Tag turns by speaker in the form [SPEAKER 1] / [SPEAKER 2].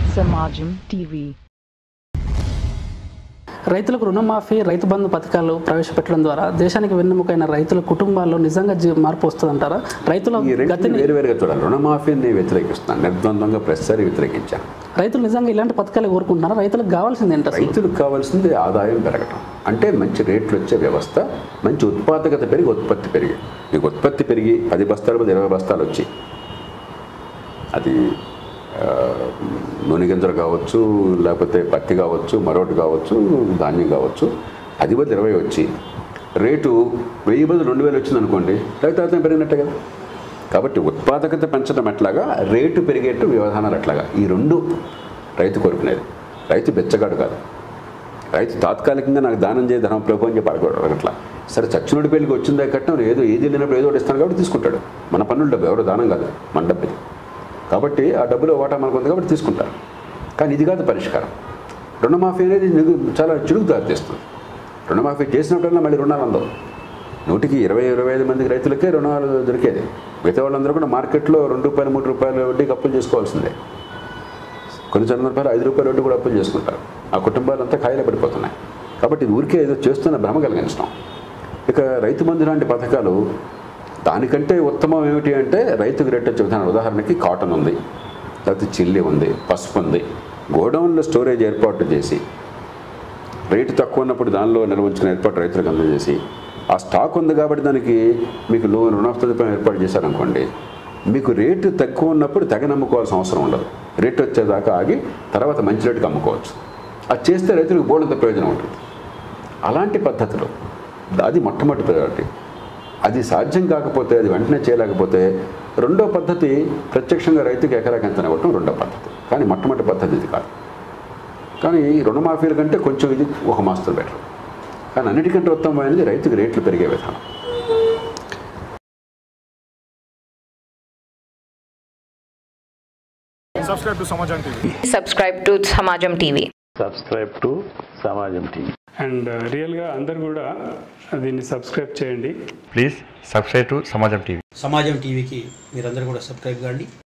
[SPEAKER 1] Samajam TV.
[SPEAKER 2] రైతులకు రుణమాఫీ రైతు బంధు పథకాలు ప్రవేశపెట్టడం ద్వారా దేశానికి వెన్నెముకైన రైతుల కుటుంబాల్లో నిజంగా మార్పు వస్తుందంటారా? రైతుల గతిని
[SPEAKER 3] వేరువేరుగా చూడాలి. రుణమాఫీని నేను వ్యతిరేకిస్తున్నాను, నిర్ద్వంద్వంగా ప్రతిసారి వ్యతిరేకించాను.
[SPEAKER 2] రైతులు నిజంగా ఇలాంటి పథకాలు కోరుకుంటున్నారా? రైతులకు కావాల్సింది ఏంటి?
[SPEAKER 3] రైతులకు కావాల్సింది ఆదాయం పెరగటం, అంటే మంచి రేట్లు వచ్చే వ్యవస్థ, మంచి ఉత్పాదకత పెరిగి ఉత్పత్తి పెరిగి, మీకు ఉత్పత్తి పెరిగి 10 బస్తాల మీద 20 బస్తాలు వచ్చి, అది నూనె గింజలు కావచ్చు, లేకపోతే పత్తి కావచ్చు, మరొకటి కావచ్చు, ధాన్యం కావచ్చు, 10 బదులు 20 వచ్చి రేటు 1000 బదులు 2000 వచ్చింది అనుకోండి, రైతు ఆదాయం పెరిగినట్టే కదా. కాబట్టి ఉత్పాదకత పెంచడం ఎట్లాగా, రేటు పెరిగేట్టు విధానాలు ఎట్లాగా, ఈ రెండు రైతు కోరుకునేది. రైతు బెచ్చగాడు కాదు. రైతు తాత్కాలికంగా నాకు దానం చేయ ధనం ప్రభుత్వం చెప్పి అడగడు. అట్లా సరే చచ్చునుడి పెళ్ళికి వచ్చిందే కట్టడం, ఏదో ఏది వెళ్ళినప్పుడు ఏదో ఒకటి ఇస్తాను కాబట్టి తీసుకుంటాడు. మన పన్నుల డబ్బు, ఎవరో దానం కాదు, మన డబ్బు ఇది. కాబట్టి ఆ డబ్బులో వాటా మనకు ఉంది కాబట్టి తీసుకుంటారు. కానీ ఇది కాదు పరిష్కారం. రుణమాఫీ అనేది చాలా చిరుగు దారితీస్తుంది. రుణమాఫీ చేసినప్పుడల్లా మళ్ళీ రుణాలు అందవు. 100కి 20-25 మందికి రైతులకే రుణాలు దొరికేది. మిగతా వాళ్ళందరూ కూడా మార్కెట్లో ₹2-3 వడ్డీకి అప్పులు చేసుకోవాల్సిందే. కొన్ని సందర్భాలు ₹5 వడ్డీ కూడా అప్పులు చేసుకుంటారు. ఆ కుటుంబాలంతా ఖాయిలో పడిపోతున్నాయి. కాబట్టి ఇది ఊరికే ఏదో చేస్తున్న భ్రమ కలిగించడం. ఇక రైతు బంధు లాంటి పథకాలు దానికంటే ఉత్తమం ఏమిటి అంటే, రైతుకు రేట్ వచ్చే విధానం. ఉదాహరణకి కాటన్ ఉంది, లేకపోతే చిల్లి ఉంది, పసుపు ఉంది. గోడౌన్లో స్టోరేజ్ ఏర్పాటు చేసి, రేటు తక్కువ ఉన్నప్పుడు దానిలో నిల్వ ఉంచుకునే ఏర్పాటు రైతులకు అందజేసి, ఆ స్టాక్ ఉంది కాబట్టి దానికి మీకు రుణసదుపాయం ఏర్పాటు చేశారనుకోండి, మీకు రేటు తక్కువ ఉన్నప్పుడు తెగ నమ్ముకోవాల్సిన అవసరం ఉండదు. రేటు వచ్చేదాకా ఆగి తర్వాత మంచి రేటుకి అమ్ముకోవచ్చు. అది చేస్తే రైతులకు బోల్డంత ప్రయోజనం ఉంటుంది. అలాంటి పద్ధతులు అది మొట్టమొదటి ప్రయారిటీ. అది సాధ్యం కాకపోతే, అది వెంటనే చేయలేకపోతే, రెండో పద్ధతి ప్రత్యక్షంగా రైతుకి ఎకరాకి ఎంత ఇవ్వటం రెండో పద్ధతి. కానీ మొట్టమొదటి పద్ధతి ఇది కాదు. కానీ రుణమాఫీల కంటే కొంచెం ఇది ఒక మాస్తు బెటర్. కానీ అన్నిటికంటే ఉత్తమమైనది రైతుకి రేట్లు పెరిగే విధానం.
[SPEAKER 4] Subscribe to Samajam TV.
[SPEAKER 5] Subscribe to Samajam TV.
[SPEAKER 6] Subscribe to Samajam TV.
[SPEAKER 7] And రియల్గా అందరు కూడా దీన్ని సబ్స్క్రైబ్ చేయండి.
[SPEAKER 8] Please subscribe to Samajam TV.
[SPEAKER 9] Samajam టీవీకి మీరందరూ కూడా సబ్స్క్రైబ్ కాండి.